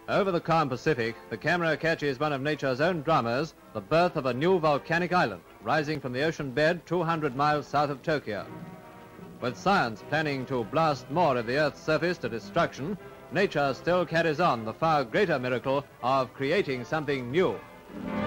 Over the calm Pacific, the camera catches one of nature's own dramas, the birth of a new volcanic island, rising from the ocean bed 200 miles south of Tokyo. With science planning to blast more of the Earth's surface to destruction, nature still carries on the far greater miracle of creating something new.